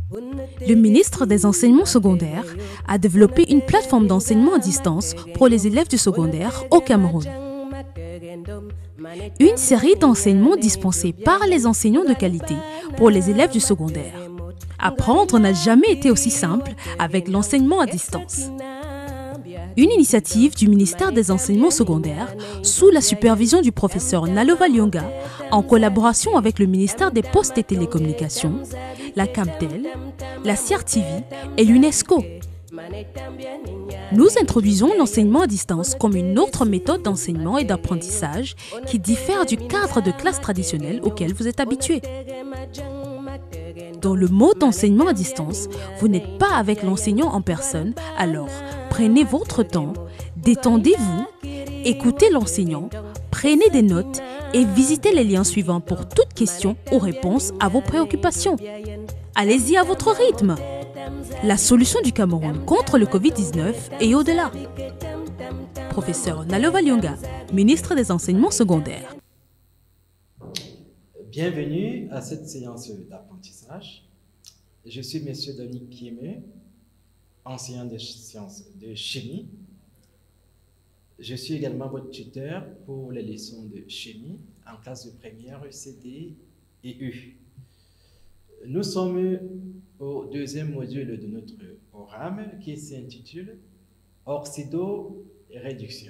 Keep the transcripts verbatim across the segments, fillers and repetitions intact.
Le ministre des Enseignements secondaires a développé une plateforme d'enseignement à distance pour les élèves du secondaire au Cameroun. Une série d'enseignements dispensés par les enseignants de qualité pour les élèves du secondaire. Apprendre n'a jamais été aussi simple avec l'enseignement à distance. Une initiative du ministère des Enseignements secondaires sous la supervision du professeur Nalova Lyonga en collaboration avec le ministère des Postes et Télécommunications, la Camtel, la C R T V et l'UNESCO. Nous introduisons l'enseignement à distance comme une autre méthode d'enseignement et d'apprentissage qui diffère du cadre de classe traditionnel auquel vous êtes habitué. Dans le mode d'enseignement à distance, vous n'êtes pas avec l'enseignant en personne, alors prenez votre temps, détendez-vous, écoutez l'enseignant, prenez des notes et visitez les liens suivants pour toute question ou réponse à vos préoccupations. Allez-y à votre rythme. La solution du Cameroun contre le Covid dix-neuf et au-delà. Professeur Nalova Lyonga, ministre des Enseignements secondaires. Bienvenue à cette séance d'apprentissage. Je suis M. Dominique Kieme, enseignant de sciences de chimie. Je suis également votre tuteur pour les leçons de chimie en classe de première, C D et U. Nous sommes au deuxième module de notre programme qui s'intitule Oxydoréduction.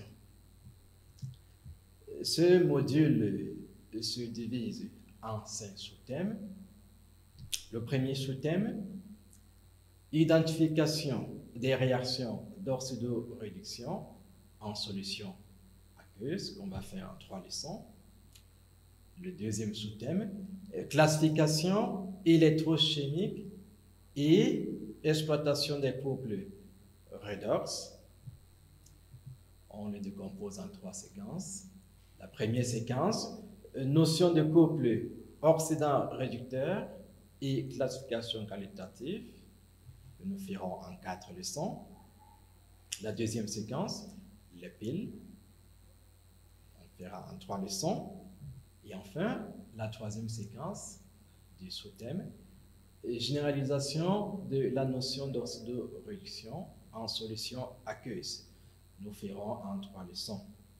Ce module se divise en cinq sous-thèmes. Le premier sous-thème, identification des réactions d'oxydoréduction en solution aqueuse, qu'on va faire en trois leçons. Le deuxième sous-thème, classification électrochimique et exploitation des couples redox. On les décompose en trois séquences. La première séquence, notion de couple oxydant-réducteur et classification qualitative, que nous ferons en quatre leçons. La deuxième séquence, les piles, on fera en trois leçons. Et enfin, la troisième séquence du sous-thème, généralisation de la notion d'oxydoréduction en solution aqueuse. Nous ferons en trois leçons.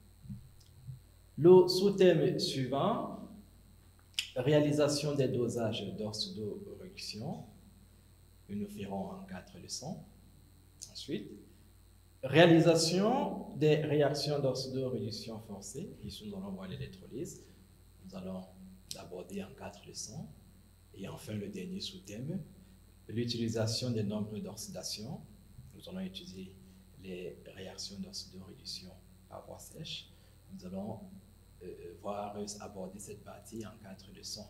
Le sous-thème suivant, réalisation des dosages d'oxydoréduction, que nous ferons en quatre leçons. Ensuite, réalisation des réactions d'oxydoréduction forcée, ici nous allons voir l'électrolyse. Nous allons l'aborder en quatre leçons. Et enfin, le dernier sous-thème, l'utilisation des nombres d'oxydation. Nous allons étudier les réactions d'oxydoréduction par voie sèche. Nous allons euh, voir aborder cette partie en quatre leçons.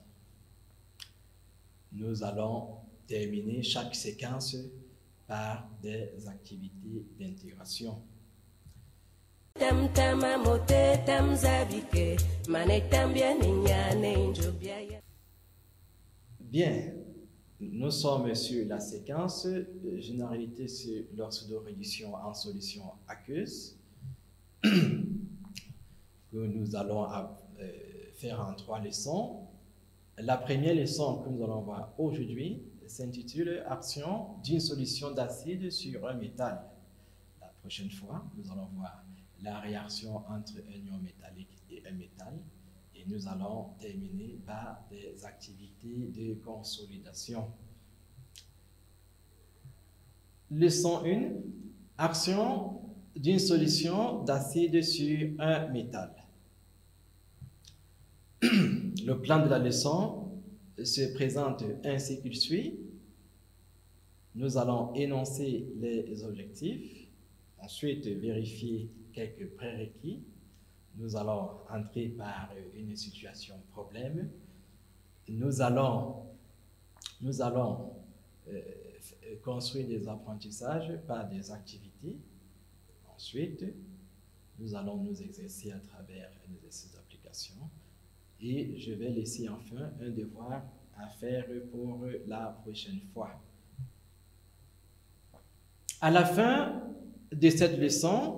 Nous allons terminer chaque séquence par des activités d'intégration. Bien, nous sommes sur la séquence euh, généralité sur l'oxydoréduction en solution aqueuse que nous allons euh, faire en trois leçons. La première leçon que nous allons voir aujourd'hui s'intitule Action d'une solution d'acide sur un métal. La prochaine fois, nous allons voir la réaction entre un ion métallique et un métal. Et nous allons terminer par des activités de consolidation. Leçon un. Action d'une solution d'acide sur un métal. Le plan de la leçon se présente ainsi qu'il suit. Nous allons énoncer les objectifs, ensuite vérifier quelques prérequis. Nous allons entrer par une situation problème. Nous allons, nous allons euh, construire des apprentissages par des activités. Ensuite, nous allons nous exercer à travers un exercice d'application. Et je vais laisser enfin un devoir à faire pour la prochaine fois. À la fin de cette leçon,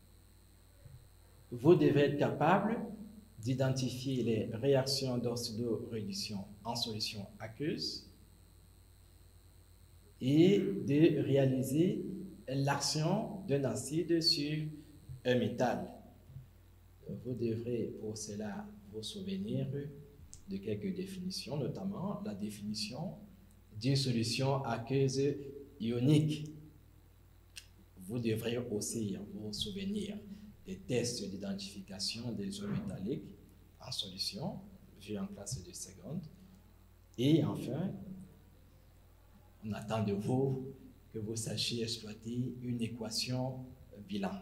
vous devez être capable d'identifier les réactions d'oxydoréduction en solution aqueuse, et de réaliser l'action d'un acide sur un métal. Vous devrez pour cela vous souvenir de quelques définitions, notamment la définition d'une solution aqueuse ionique. Vous devrez aussi vous souvenir des tests d'identification des ions métalliques en solution, vus en classe de seconde. Et enfin, on attend de vous que vous sachiez exploiter une équation bilan.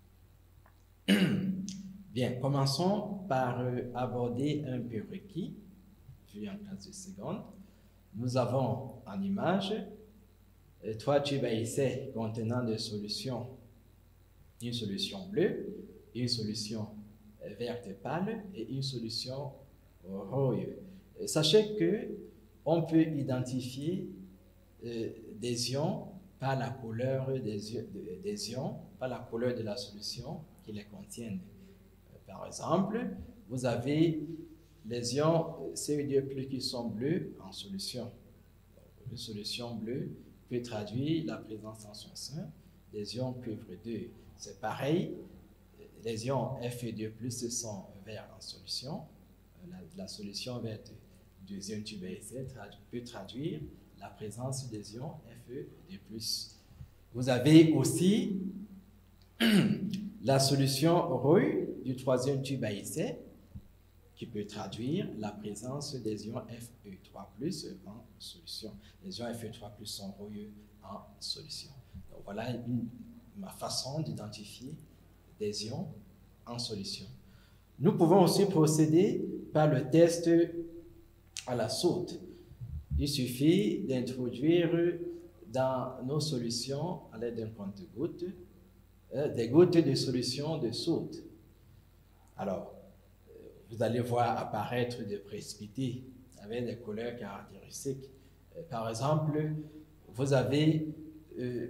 Bien, commençons par aborder un prérequis, vu en classe de seconde. Nous avons en image trois tubes à essai contenant des solutions, une solution bleue, une solution verte pâle et une solution rouge. Sachez que on peut identifier euh, des ions par la couleur des, des ions, par la couleur de la solution qui les contiennent. Par exemple, vous avez les ions C O deux plus qui sont bleus en solution. Une solution bleue peut traduire la présence en son sein des ions cuivre deux. C'est pareil, les ions F E deux plus sont verts en solution. La, la solution verte du deuxième tube à essai peut traduire la présence des ions F E deux plus. Vous avez aussi la solution rouge du troisième tube à essai qui peut traduire la présence des ions F E trois plus en solution. Les ions F E trois plus sont rouges en solution. Donc voilà une, ma façon d'identifier des ions en solution. Nous pouvons aussi procéder par le test à la soude. Il suffit d'introduire dans nos solutions, à l'aide d'un compte-gouttes, euh, des gouttes de solution de soude. Alors, euh, vous allez voir apparaître des précipités avec des couleurs caractéristiques. Euh, par exemple, vous avez euh,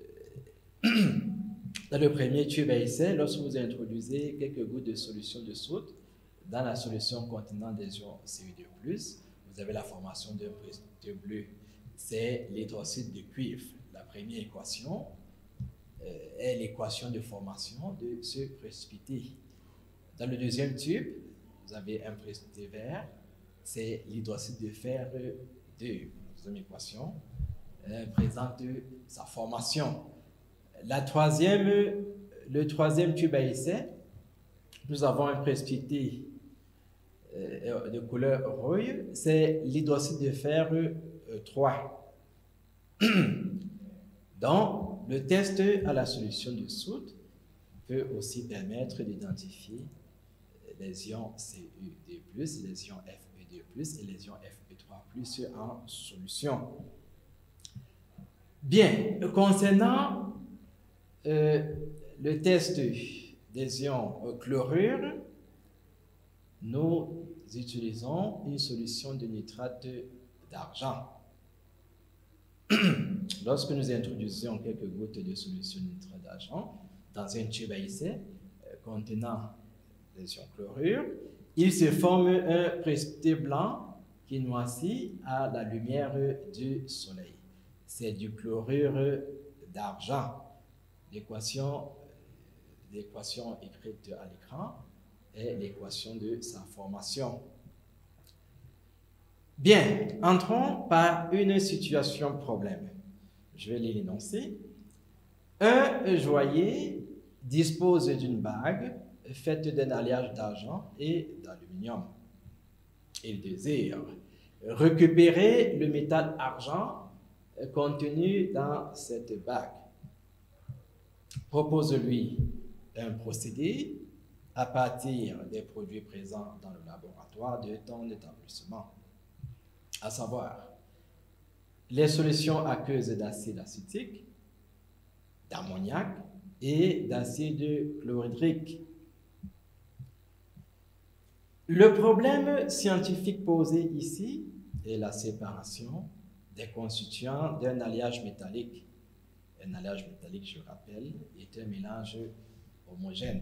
dans le premier tube à essai, lorsque vous introduisez quelques gouttes de solution de soude dans la solution contenant des ions C O deux plus, vous avez la formation d'un précipité bleu. C'est l'hydroxyde de cuivre. La première équation euh, est l'équation de formation de ce précipité. Dans le deuxième tube, vous avez un précipité vert, c'est l'hydroxyde de fer deux. La deuxième équation euh, présente sa formation. La troisième, le troisième tube à essai, nous avons un précipité euh, de couleur rouge, c'est l'hydroxyde de fer euh, trois. Donc, le test à la solution de soude peut aussi permettre d'identifier les ions C O deux plus, les ions F E deux plus et les ions F E trois plus en solution. Bien, concernant euh, le test des ions chlorure, nous utilisons une solution de nitrate d'argent. Lorsque nous introduisons quelques gouttes de solution de nitrate d'argent dans un tube à essai euh, contenant des ions chlorure, il se forme un précipité blanc qui noircit à la lumière du soleil. C'est du chlorure d'argent. L'équation, l'équation écrite à l'écran est l'équation de sa formation. Bien, entrons par une situation problème. Je vais l'énoncer. Un joaillier dispose d'une bague faite d'un alliage d'argent et d'aluminium. Il désire récupérer le métal argent contenu dans cette bague. Propose-lui un procédé à partir des produits présents dans le laboratoire de ton établissement, à savoir les solutions aqueuses d'acide acétique, d'ammoniac et d'acide chlorhydrique. Le problème scientifique posé ici est la séparation des constituants d'un alliage métallique. Un alliage métallique, je rappelle, est un mélange homogène.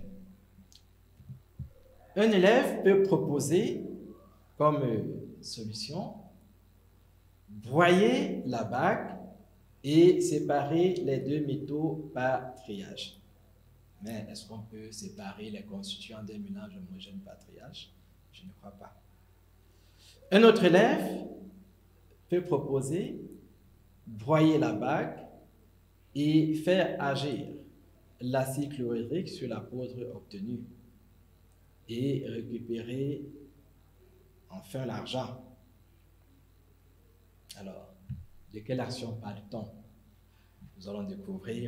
Un élève peut proposer comme solution broyer la bague et séparer les deux métaux par triage. Mais est-ce qu'on peut séparer les constituants d'un mélange homogène par triage? Je ne crois pas. Un autre élève peut proposer broyer la bague et faire agir l'acide chlorhydrique sur la poudre obtenue et récupérer enfin l'argent. Alors, de quelle action parle-t-on? Nous allons découvrir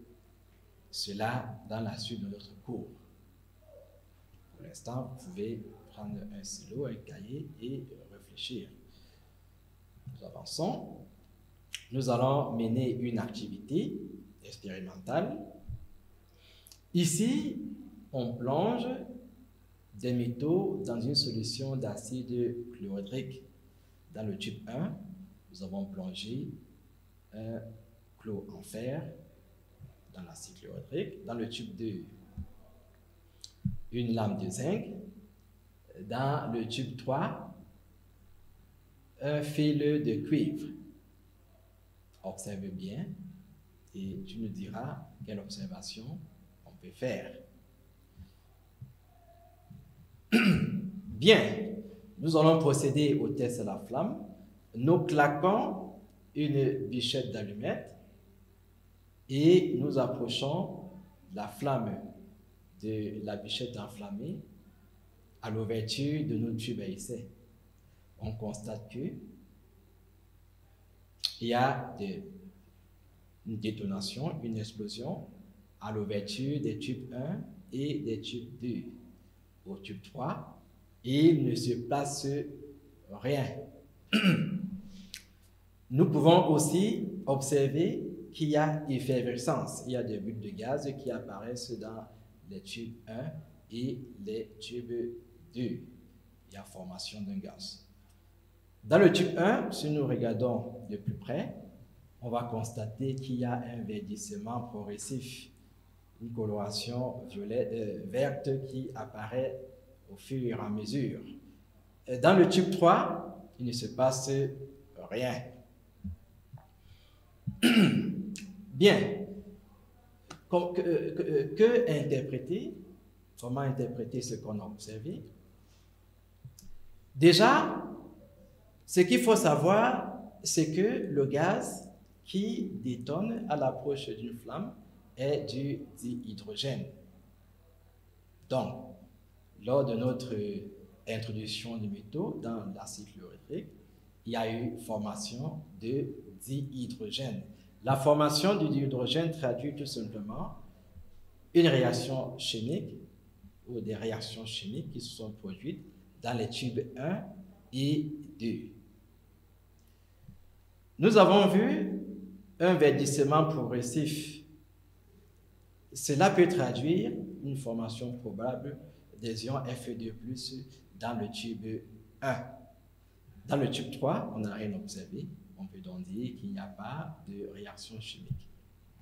cela dans la suite de notre cours. Pour l'instant, vous pouvez prendre un stylo, un cahier et réfléchir. Nous avançons. Nous allons mener une activité expérimentale. Ici, on plonge des métaux dans une solution d'acide chlorhydrique. Dans le tube un, nous avons plongé un chlore en fer dans l'acide chlorhydrique. Dans le tube deux, une lame de zinc. Dans le tube trois, un fil de cuivre. Observe bien et tu nous diras quelle observation on peut faire. Bien, nous allons procéder au test à la flamme. Nous claquons une bichette d'allumette et nous approchons la flamme de la bichette enflammée à l'ouverture de notre tube à essai. On constate que il y a de, une détonation, une explosion à l'ouverture des tubes un et des tubes deux. Au tube trois, il ne se passe rien. Nous pouvons aussi observer qu'il y a effervescence. Il y a des bulles de gaz qui apparaissent dans les tubes un et les tubes deux. Il y a formation d'un gaz. Dans le tube un, si nous regardons de plus près, on va constater qu'il y a un verdissement progressif, une coloration violet, euh, verte qui apparaît au fur et à mesure. Dans le tube trois, il ne se passe rien. Bien. Que, que, que interpréter? Comment interpréter ce qu'on a observé? Déjà, ce qu'il faut savoir, c'est que le gaz qui détonne à l'approche d'une flamme est du dihydrogène. Donc, lors de notre introduction du métaux dans l'acide chlorhydrique, il y a eu formation de dihydrogène. La formation du dihydrogène traduit tout simplement une réaction chimique ou des réactions chimiques qui se sont produites dans les tubes un et deux. Nous avons vu un verdissement progressif. Cela peut traduire une formation probable des ions F E deux plus, dans le tube un. Dans le tube trois, on n'a rien observé. On peut donc dire qu'il n'y a pas de réaction chimique.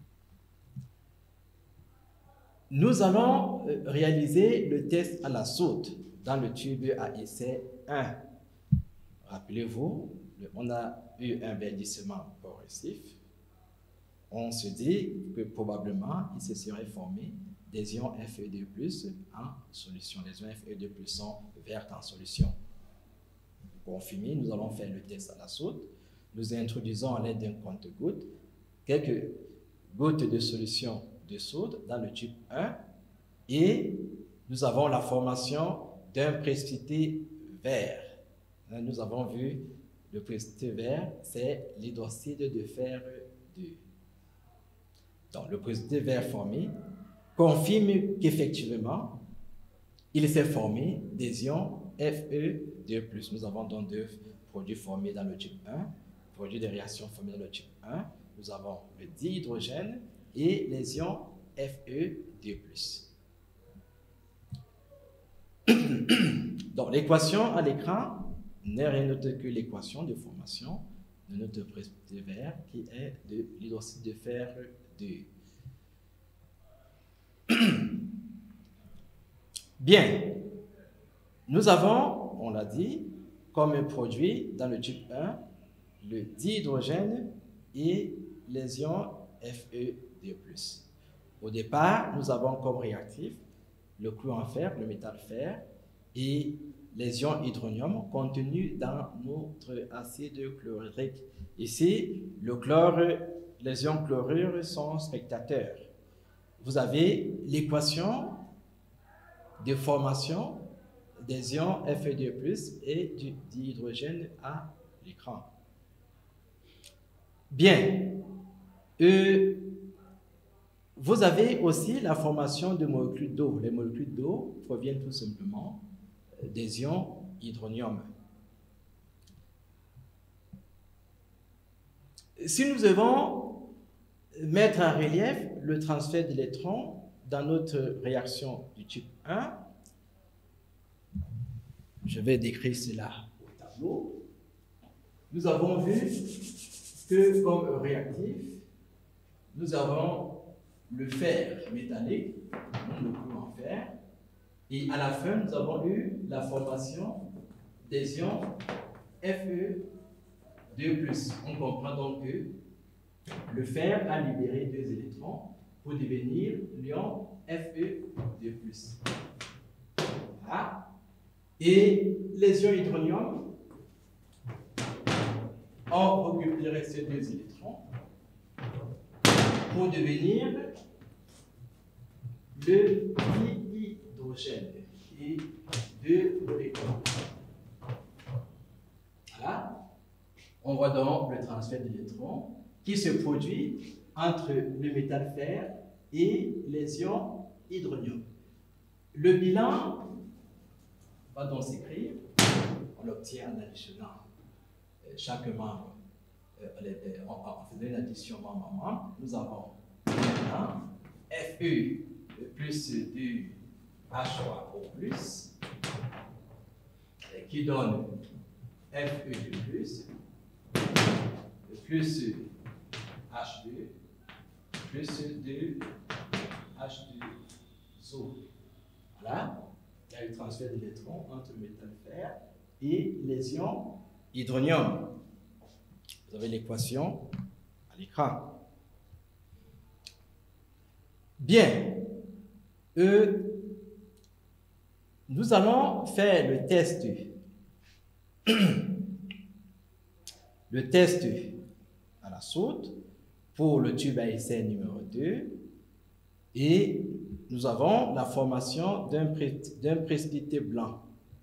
Nous allons réaliser le test à la soude dans le tube à essai un. Rappelez-vous, on a eu un verdissement progressif. On se dit que probablement il se serait formé des ions F E deux plus en solution. Les ions F E deux plus sont vertes en solution. Pour confirmer, nous allons faire le test à la soude. Nous introduisons à l'aide d'un compte-gouttes quelques gouttes de solution de soude dans le tube un et nous avons la formation d'un précipité vert. Nous avons vu le précipité vert, c'est l'hydroxyde de fer deux. Donc, le précipité vert formé confirme qu'effectivement, il s'est formé des ions F E deux plus. Nous avons donc deux produits formés dans le tube un, produits de réaction formés dans le tube un. Nous avons le dihydrogène et les ions F E deux plus. Donc, l'équation à l'écran n'est rien d'autre que l'équation de formation de notre précipité vert qui est de l'hydroxyde de fer deux. Bien, nous avons, on l'a dit, comme produit dans le tube un, le dihydrogène et les ions F E deux plus. Au départ, nous avons comme réactif le chlore en fer, le métal fer, et les ions hydronium contenus dans notre acide chlorhydrique. Ici, le chlore, les ions chlorure sont spectateurs. Vous avez l'équation de formation des ions F E deux plus et du dihydrogène à l'écran. Bien. Euh, vous avez aussi la formation de molécules d'eau. Les molécules d'eau proviennent tout simplement des ions hydronium. Si nous devons mettre en relief le transfert d'électrons dans notre réaction du type un, je vais décrire cela au tableau. Nous avons vu que comme réactif, nous avons le fer métallique, le chlore en fer, et à la fin, nous avons eu la formation des ions F E deux plus. On comprend donc que le fer a libéré deux électrons pour devenir l'ion F E deux plus. Voilà. Et les ions hydronium ont récupéré ces deux électrons pour devenir le dihydrogène et deux molécules. Voilà. On voit donc le transfert d'électrons qui se produit entre le métal fer et les ions hydronium. Le bilan va donc s'écrire, on l'obtient en additionnant chaque membre, en faisant une addition membre à membre. Nous avons maintenant F E plus du H trois O plus qui donne F E deux plus plus H deux plus deux H deux O. Voilà. Il y a eu transfert d'électrons entre le métal fer et les ions hydronium. Vous avez l'équation à l'écran. Bien. Euh, nous allons faire le test. le test à la soude pour le tube à essai numéro deux. Et nous avons la formation d'un pré précipité blanc.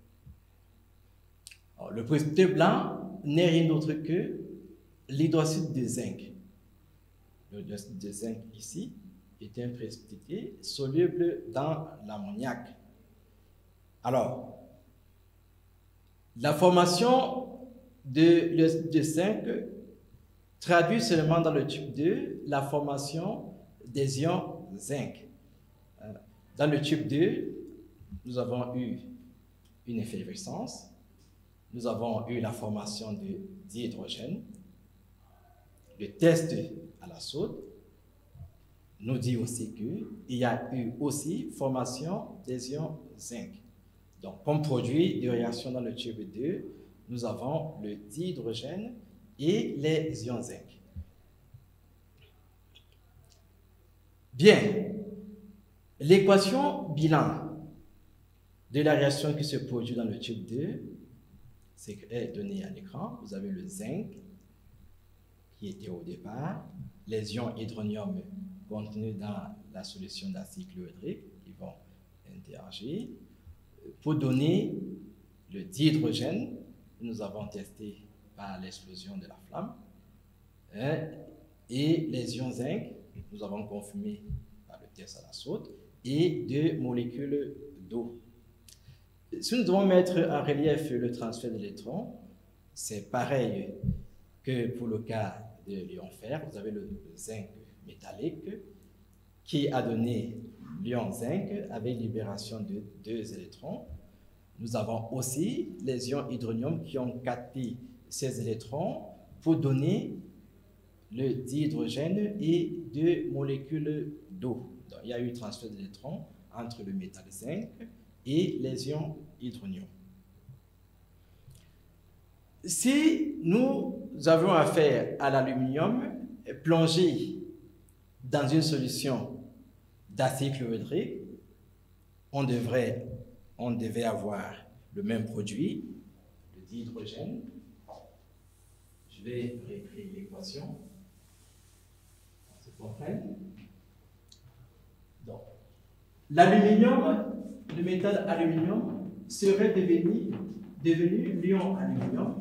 Alors, le précipité blanc n'est rien d'autre que l'hydroxyde de zinc. L'hydroxyde de zinc ici est un précipité soluble dans l'ammoniac. Alors, la formation de l'hydroxyde de zinc traduit seulement dans le tube deux la formation des ions zinc. Dans le tube deux, nous avons eu une effervescence, nous avons eu la formation de dihydrogène. Le test à la soude nous dit aussi qu'il y a eu aussi formation des ions zinc. Donc, comme produit de réaction dans le tube deux, nous avons le dihydrogène et les ions zinc. Bien. L'équation bilan de la réaction qui se produit dans le tube deux est donnée à l'écran. Vous avez le zinc qui était au départ, les ions hydronium contenus dans la solution d'acide chlorhydrique qui vont interagir pour donner le dihydrogène que nous avons testé par l'explosion de la flamme et les ions zinc nous avons confirmé par le test à la soude et deux molécules d'eau. Si nous devons mettre en relief le transfert d'électrons, c'est pareil que pour le cas de l'ion fer. Vous avez le zinc métallique qui a donné l'ion zinc avec libération de deux électrons. Nous avons aussi les ions hydronium qui ont capté ces électrons pour donner le dihydrogène et deux molécules d'eau. Il y a eu transfert d'électrons entre le métal zinc et les ions hydronium. Si nous avons affaire à l'aluminium, plongé dans une solution d'acide chlorhydrique, on devrait, on devait avoir le même produit, le dihydrogène. Je vais réécrire l'équation. On se comprenne. Donc, l'aluminium, le métal aluminium serait devenu, devenu l'ion aluminium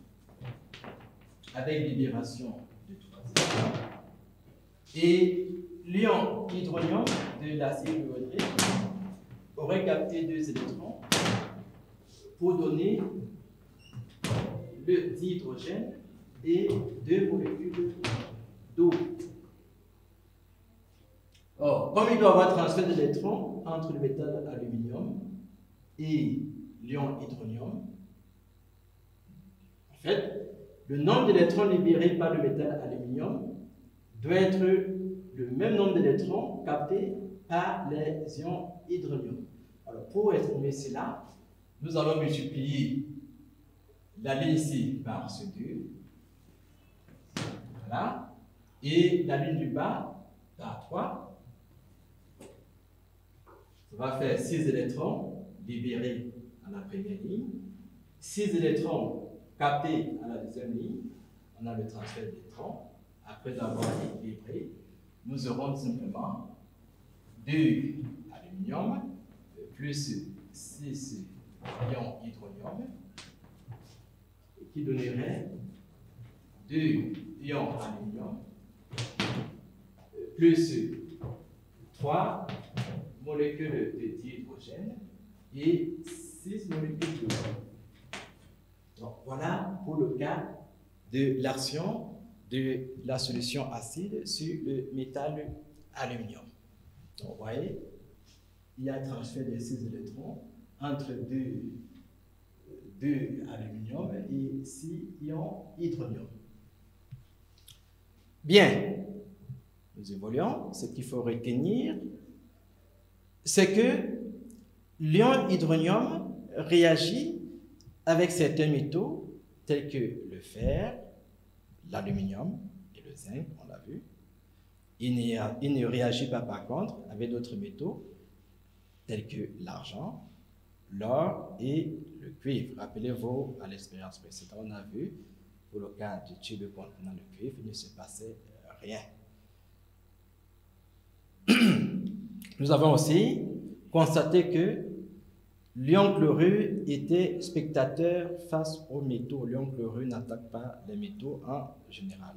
avec libération de trois électrons. Et l'ion hydronium de l'acide chlorhydrique aurait capté deux électrons pour donner le dihydrogène et deux molécules d'eau. Or, comme il doit y avoir transfert d'électrons entre le métal aluminium et l'ion hydronium, en fait, le nombre d'électrons libérés par le métal aluminium doit être le même nombre d'électrons captés par les ions hydronium. Alors, pour exprimer cela, nous allons multiplier la ligne ici par ce deux. Voilà. Et la ligne du bas par trois. Ça va faire six électrons libérés à la première ligne, six électrons captés à la deuxième ligne. On a le transfert d'électrons. Après avoir équilibré, nous aurons simplement deux aluminium plus six ions hydronium qui donnerait deux ions aluminium plus trois molécules de dihydrogène et six molécules d'eau. Donc voilà pour le cas de l'action de la solution acide sur le métal aluminium. Donc vous voyez, il y a un transfert de six électrons entre deux, deux aluminium et six ions hydronium. Bien, nous évoluons. Ce qu'il faut retenir, c'est que l'ion hydronium réagit avec certains métaux tels que le fer, l'aluminium et le zinc, on l'a vu. Il, il ne réagit pas par contre avec d'autres métaux tels que l'argent, l'or et le cuivre. Rappelez-vous, à l'expérience précédente, on a vu, pour le cas du tube contenant le cuivre, il ne se passait rien. Nous avons aussi constaté que l'ion chlorure était spectateur face aux métaux. L'ion chlorure n'attaque pas les métaux en général.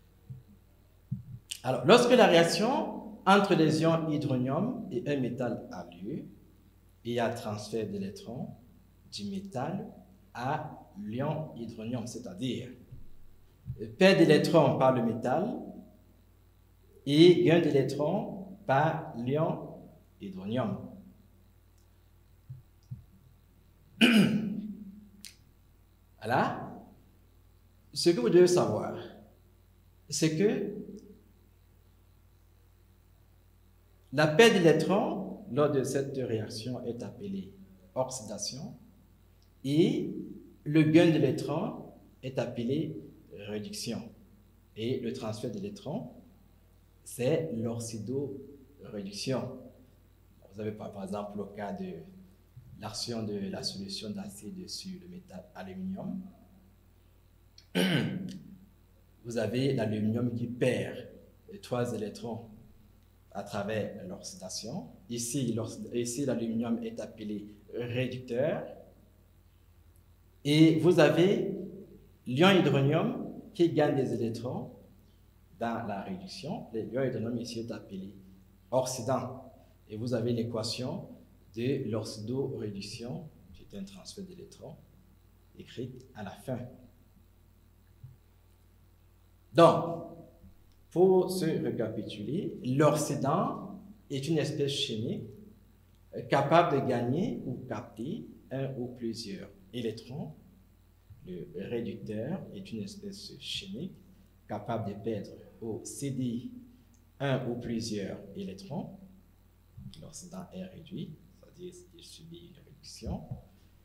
Alors, lorsque la réaction entre les ions hydronium et un métal a lieu, il y a transfert d'électrons du métal à l'ion hydronium, c'est-à-dire perte d'électrons par le métal et gain d'électrons par l'ion hydronium. Voilà. Ce que vous devez savoir, c'est que la perte d'électrons lors de cette réaction est appelée oxydation et le gain d'électrons est appelé réduction. Et le transfert d'électrons, c'est l'oxydoréduction. Vous avez par exemple le cas de l'action de la solution d'acide sur le métal aluminium. Vous avez l'aluminium qui perd les trois électrons à travers l'oxydation. Ici, ici l'aluminium est appelé réducteur. Et vous avez l'ion hydronium qui gagne des électrons dans la réduction. L'ion hydronium ici est appelé oxydant. Et vous avez l'équation de l'oxydoréduction, qui est un transfert d'électrons, écrite à la fin. Donc, pour se récapituler, l'oxydant est une espèce chimique capable de gagner ou capter un ou plusieurs électrons. Le réducteur est une espèce chimique capable de perdre ou céder un ou plusieurs électrons. L'oxydant est réduit, c'est-à-dire qu'il subit une réduction.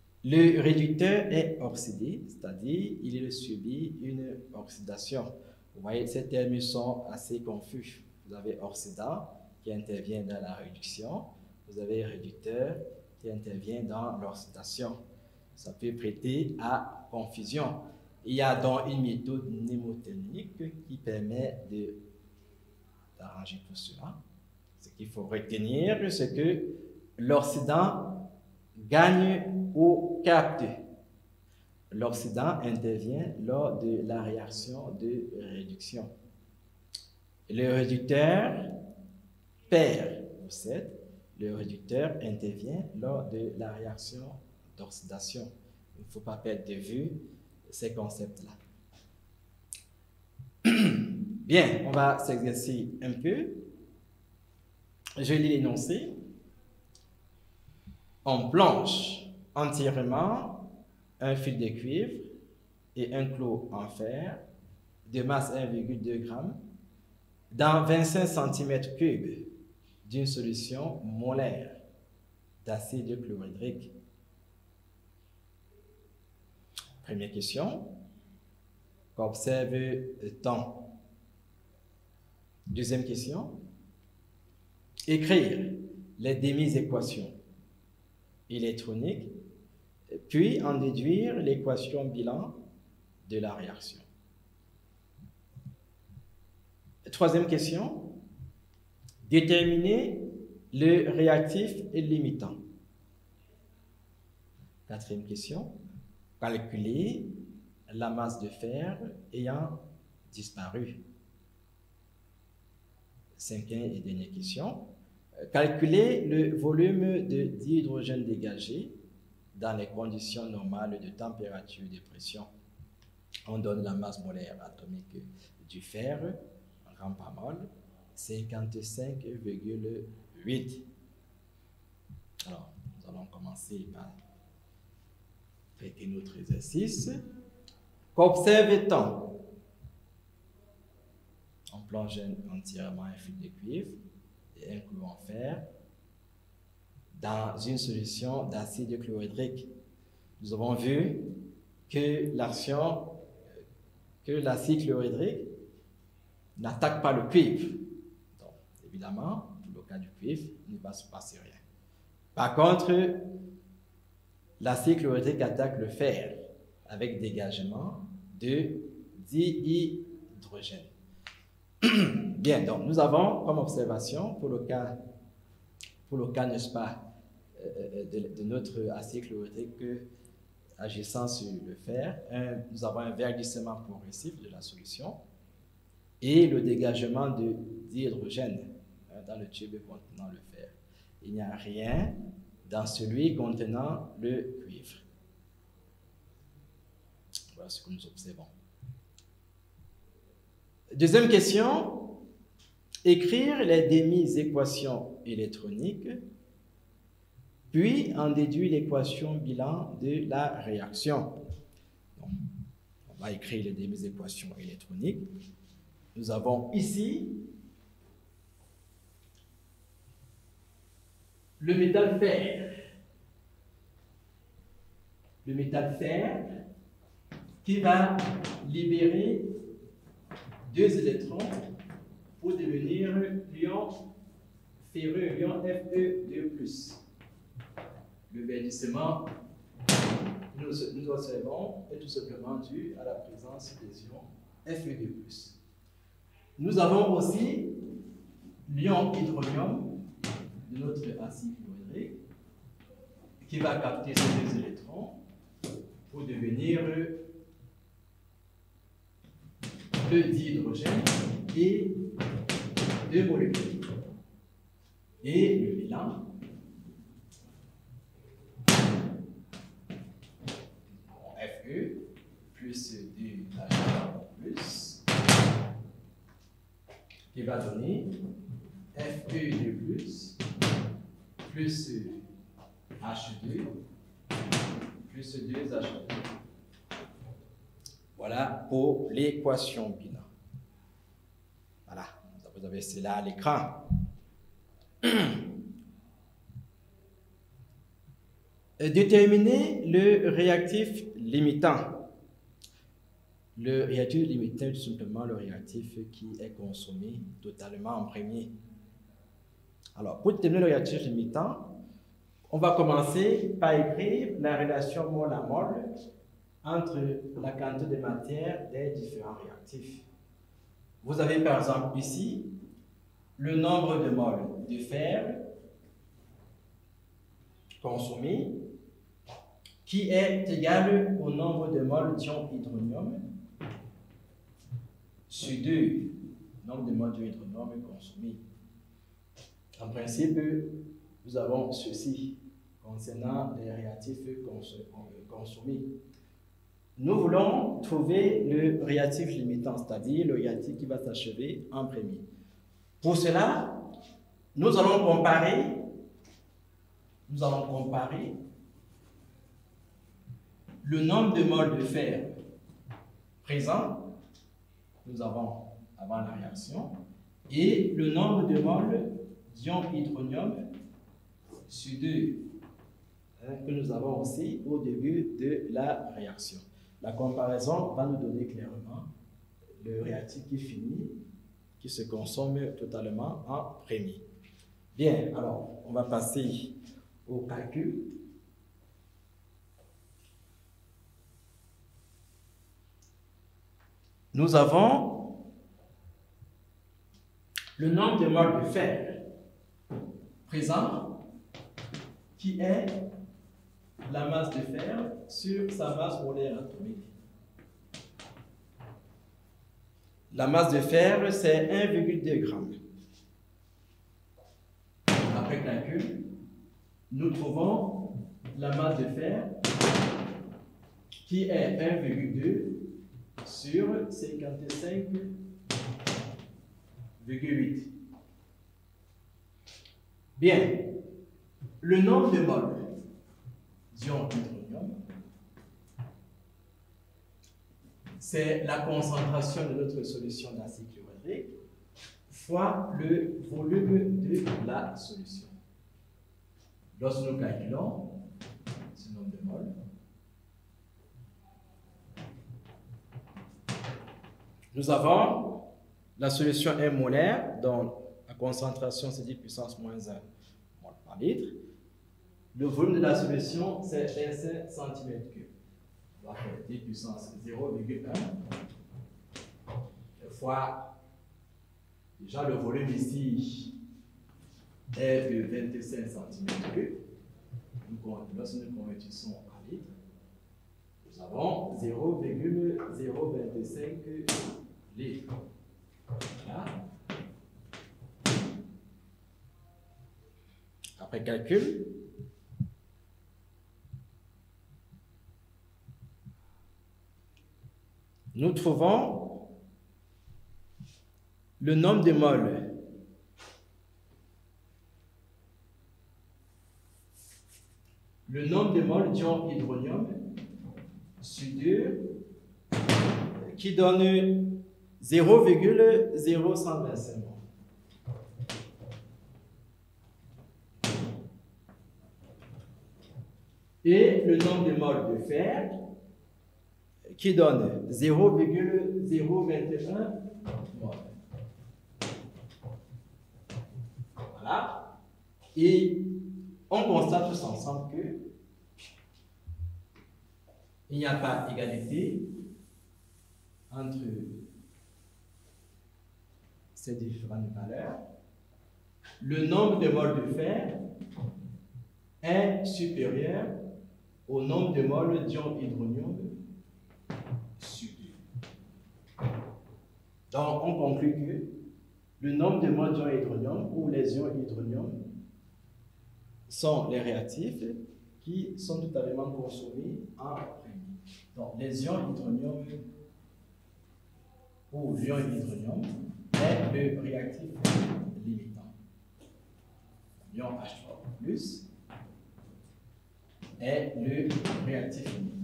Le réducteur est oxydé, c'est-à-dire qu'il subit une oxydation. Vous voyez, ces termes sont assez confus. Vous avez oxydant qui intervient dans la réduction. Vous avez réducteur qui intervient dans l'oxydation. Ça peut prêter à confusion. Il y a donc une méthode mnémotechnique qui permet de, d'arranger tout cela. Ce qu'il faut retenir, c'est que l'oxydant gagne au capte. L'oxydant intervient lors de la réaction de réduction. Le réducteur perd au sept. Le réducteur intervient lors de la réaction d'oxydation. Il ne faut pas perdre de vue ces concepts-là. Bien, on va s'exercer un peu. Je lis l'énoncé. On plonge entièrement un fil de cuivre et un clou en fer de masse un virgule deux g dans vingt-cinq centimètres cubes d'une solution molaire d'acide chlorhydrique. Première question. Qu'observe-t-on? Deuxième question. Écrire les demi-équations électroniques, puis en déduire l'équation bilan de la réaction. Troisième question. Déterminer le réactif limitant. Quatrième question. Calculer la masse de fer ayant disparu. Cinquième et dernière question. Calculer le volume de dihydrogène dégagé dans les conditions normales de température et de pression. On donne la masse molaire atomique du fer en grammes par mol, cinquante-cinq virgule huit. Alors, nous allons commencer par traiter notre exercice. Qu'observe-t-on? On plonge entièrement un fil de cuivre et un clou en fer dans une solution d'acide chlorhydrique. Nous avons vu que l'action, que l'acide chlorhydrique n'attaque pas le cuivre. Donc, évidemment, pour le cas du cuivre, il ne va se passer rien. Par contre, l'acide chlorhydrique attaque le fer avec dégagement de dihydrogène. Bien, donc nous avons comme observation pour le cas, pour le cas, n'est-ce pas, de, de notre acide chlorhydrique que, agissant sur le fer, un, nous avons un verdissement progressif de la solution et le dégagement de dihydrogène hein, dans le tube contenant le fer. Il n'y a rien dans celui contenant le cuivre. Voilà ce que nous observons. Deuxième question, écrire les demi-équations électroniques, puis en déduire l'équation bilan de la réaction. Donc, on va écrire les demi-équations électroniques. Nous avons ici le métal fer. Le métal fer qui va libérer deux électrons pour devenir l'ion ferreux, l'ion F E deux plus. Le verdissement, nous, nous observons, est tout simplement dû à la présence des ions F E deux plus. Nous avons aussi l'ion hydronium de notre acide chlorhydrique qui va capter ces deux électrons pour devenir le dihydrogène et deux molécules. Et le bilan, Fe plus deux H plus, qui va donner F E deux plus plus H deux plus deux H deux. Voilà pour l'équation bilan. Voilà, vous avez cela à l'écran. Déterminer le réactif limitant. Le réactif limitant est tout simplement le réactif qui est consommé totalement en premier. Alors, pour déterminer le réactif limitant, on va commencer par écrire la relation mol à mol entre la quantité de matière des différents réactifs. Vous avez par exemple ici le nombre de moles de fer consommé qui est égal au nombre de moles d'ion hydronium sur deux, nombre de moles d'ion hydronium consommés. En principe, nous avons ceci concernant les réactifs consommés. Nous voulons trouver le réactif limitant, c'est-à-dire le réactif qui va s'achever en premier. Pour cela, nous allons comparer, nous allons comparer le nombre de moles de fer présents, nous avons avant la réaction, et le nombre de moles d'ion hydronium sur deux hein, que nous avons aussi au début de la réaction. La comparaison va nous donner clairement le réactif qui finit, qui se consomme totalement en premier. Bien, alors on va passer au calcul. Nous avons le nombre de moles de fer présent qui est la masse de fer sur sa masse molaire atomique. La masse de fer, c'est un virgule deux grammes. Après calcul, nous trouvons la masse de fer qui est un virgule deux sur cinquante-cinq virgule huit. Bien, le nombre de moles d'ion hydronium, c'est la concentration de notre solution d'acide chlorhydrique fois le volume de la solution. Lorsque nous calculons ce nombre de moles, nous avons la solution un molaire, dont la concentration c'est dix puissance moins un mol par litre. Le volume de la solution c'est vingt-cinq centimètres cubes. On va faire dix puissance zéro virgule un fois, déjà le volume ici est de vingt-cinq centimètres cubes. Lorsque nous convertissons en litres, nous avons zéro virgule zéro vingt-cinq litres. Voilà. Après calcul, nous trouvons le nombre de moles le nombre de moles d'ion hydronium sur deux qui donne zéro virgule zéro cent vingt-cinq moles. Et le nombre de moles de fer qui donne zéro virgule zéro vingt et un moles. Voilà. Et on constate tous ensemble que il n'y a pas égalité entre ces différentes valeurs. Le nombre de moles de fer est supérieur au nombre de moles d'ion hydronium sur deux. Donc, on conclut que le nombre de moles d'ion hydronium ou les ions hydronium sont les réactifs qui sont totalement consommés en premier. Donc, les ions hydronium ou l'ion hydronium est le réactif limitant. L'ion H trois plus est le réactif limitant.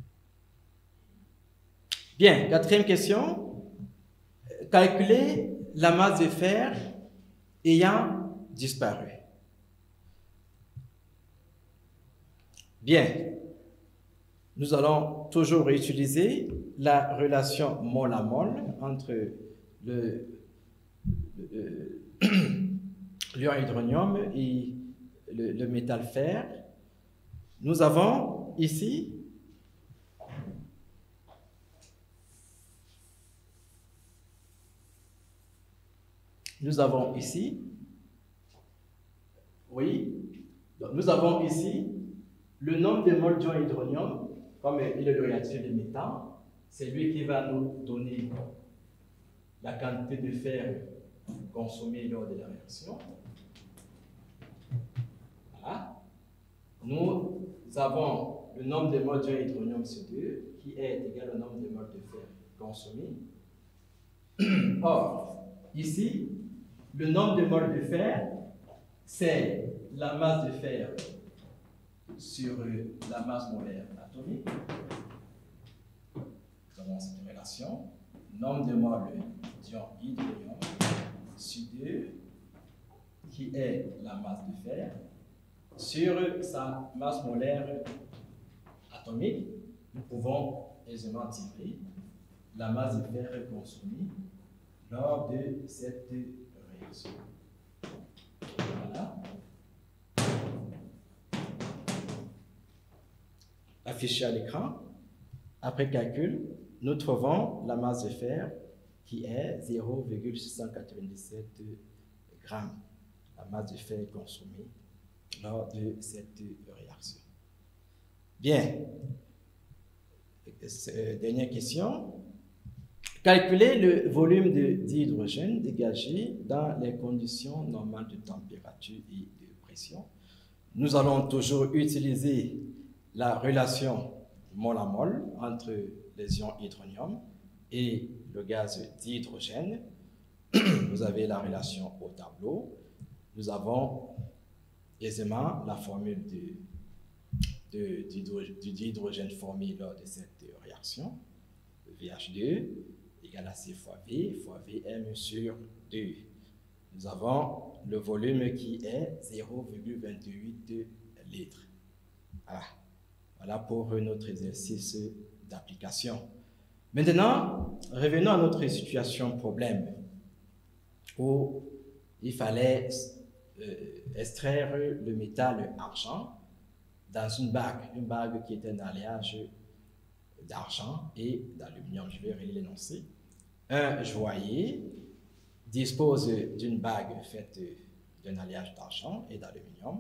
Bien, quatrième question. Calculer la masse de fer ayant disparu. Bien, nous allons toujours utiliser la relation mol à mol entre le, le, l'ion hydronium et le, le métal fer. Nous avons ici nous avons ici oui donc nous avons ici le nombre de moles d'ion hydronium, comme il est le réacteur de métal, c'est lui qui va nous donner la quantité de fer consommée lors de la réaction. Voilà. Nous avons le nombre de moles d'ion hydronium sur deux, qui est égal au nombre de moles de fer consommés. Or, ici, le nombre de moles de fer, c'est la masse de fer sur la masse molaire atomique. Nous avons cette relation. Nombre de moles d'ion hydronium sur deux, qui est la masse de fer, sur sa masse molaire atomique. Nous pouvons aisément tirer la masse de fer consommée lors de cette réaction. Voilà. Affiché à l'écran. Après calcul, nous trouvons la masse de fer qui est zéro virgule six cent quatre-vingt-dix-sept grammes, la masse de fer consommée lors de cette réaction. Bien. Dernière question. Calculer le volume de d'hydrogène dégagé dans les conditions normales de température et de pression. Nous allons toujours utiliser la relation mol à mol entre les ions hydronium et le gaz d'hydrogène. Vous avez la relation au tableau. Nous avons aisément la formule de, de, de d'hydrogène formée lors de cette réaction. V H deux égale à C fois V fois V M sur deux. Nous avons le volume qui est zéro virgule vingt-huit litres. Voilà. Voilà pour notre exercice d'application. Maintenant, revenons à notre situation problème où il fallait euh, extraire le métal argent dans une bague, une bague qui était un alliage d'argent et d'aluminium. Je vais relire l'énoncé. Un joaillier dispose d'une bague faite d'un alliage d'argent et d'aluminium.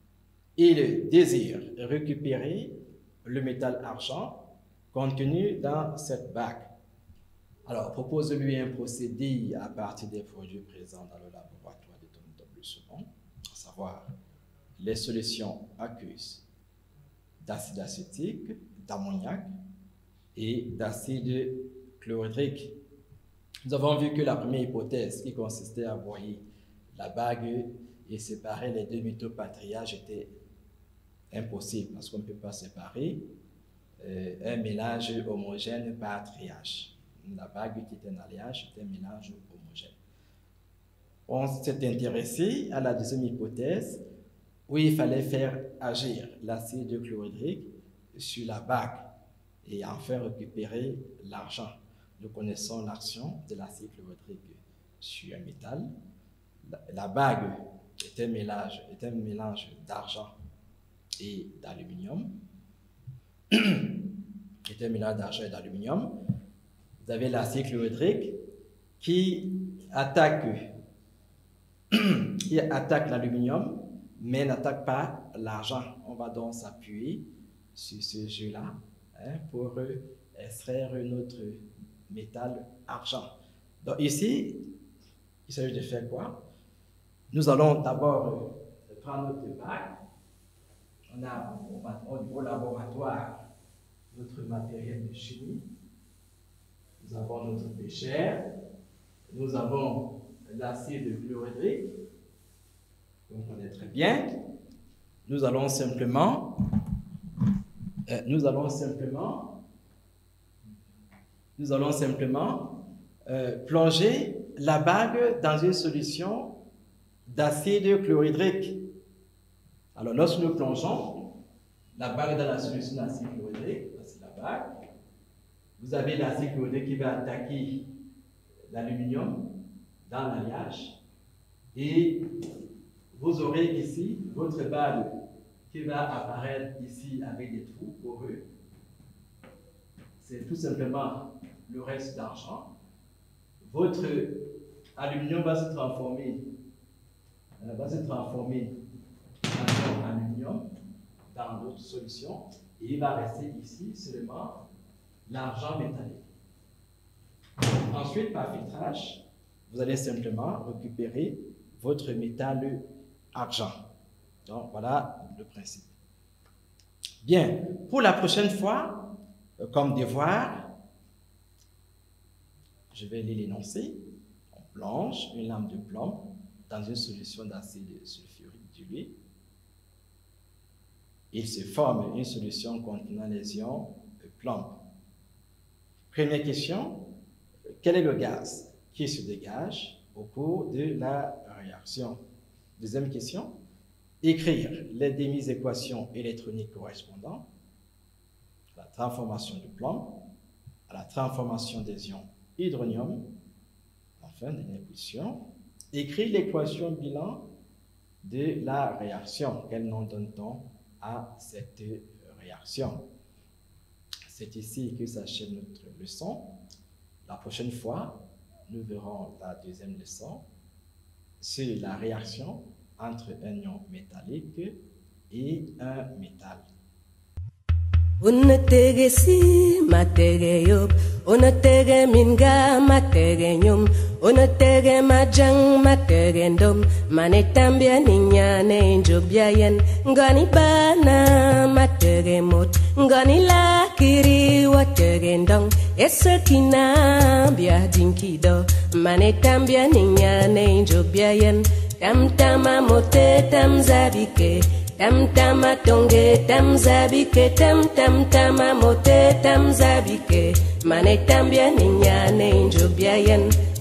Il désire récupérer le métal argent contenu dans cette bague. Alors, propose-lui un procédé à partir des produits présents dans le laboratoire de ton tableau suivant, à savoir les solutions aqueuses d'acide acétique, d'ammoniac et d'acide chlorhydrique. Nous avons vu que la première hypothèse, qui consistait à broyer la bague et séparer les deux métaux par triage, était impossible parce qu'on ne peut pas séparer euh, un mélange homogène par triage. La bague qui était un alliage était un mélange homogène. On s'est intéressé à la deuxième hypothèse où il fallait faire agir l'acide chlorhydrique sur la bague et en faire récupérer l'argent. Nous connaissons l'action de l'acide chlorhydrique sur un métal. La, la bague est un mélange, est un mélange d'argent et d'aluminium. est un mélange d'argent et d'aluminium. Vous avez l'acide chlorhydrique qui attaque, qui attaque l'aluminium, mais n'attaque pas l'argent. On va donc s'appuyer sur ce jeu-là hein, pour extraire notre métal argent. Donc ici, il s'agit de faire quoi? Nous allons d'abord prendre notre bague. On a au laboratoire notre matériel de chimie. Nous avons notre bécher. Nous avons l'acide chlorhydrique. On connaît très bien. Nous allons simplement, euh, nous allons simplement, nous allons simplement euh, plonger la bague dans une solution d'acide chlorhydrique. Alors, lorsque nous plongeons la bague dans la solution d'acide chlorhydrique, c'est la bague, vous avez l'acide chlorhydrique qui va attaquer l'aluminium dans l'alliage et vous aurez ici votre bague qui va apparaître ici avec des trous poreux. C'est tout simplement le reste d'argent. Votre aluminium va se transformer, euh, va se transformer en aluminium dans l'autre solution et il va rester ici seulement l'argent métallique. Ensuite, par filtrage, vous allez simplement récupérer votre métal argent. Donc, voilà le principe. Bien, pour la prochaine fois, comme devoir, je vais aller l'énoncer. On plonge une lame de plomb dans une solution d'acide sulfurique dilué. Il se forme une solution contenant les ions de plomb. Première question, quel est le gaz qui se dégage au cours de la réaction? Deuxième question, écrire les demi-équations électroniques correspondantes à la transformation du plomb, à la transformation des ions hydronium, enfin, dernière question, écrire l'équation bilan de la réaction. Quel nom donne-t-on à cette réaction? C'est ici que s'achève notre leçon. La prochaine fois, nous verrons la deuxième leçon sur la réaction entre un ion métallique et un métal. Unatege si matege yop, unatege minga matege nyum, unatege majang matege ndom, manetambia ninyane injobiayen, ngani bana matege mot, ngani lakiri watege ndong, esakina bia dinkido, manetambia ninyane injobiayen, tam tama mote tam zabike, tam tama tonge tam zabike, tam tam tama mote tam zabike, mane tambia ninyane injobiayen.